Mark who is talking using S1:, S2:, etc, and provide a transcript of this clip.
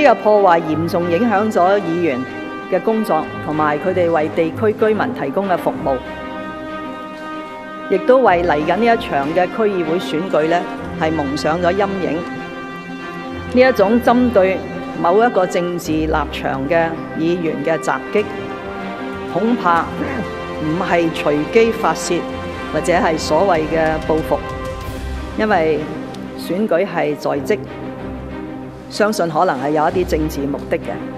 S1: 個破壞嚴重影響咗議員嘅工作同埋佢哋為地區居民提供嘅服務，亦都為嚟緊呢一場嘅區議會選舉呢係蒙上咗陰影。呢一種針對某一個政治立場嘅議員嘅襲擊，恐怕唔係隨機發泄或者係所謂嘅報復，因為選舉係在即，相信可能係有一啲政治目的嘅。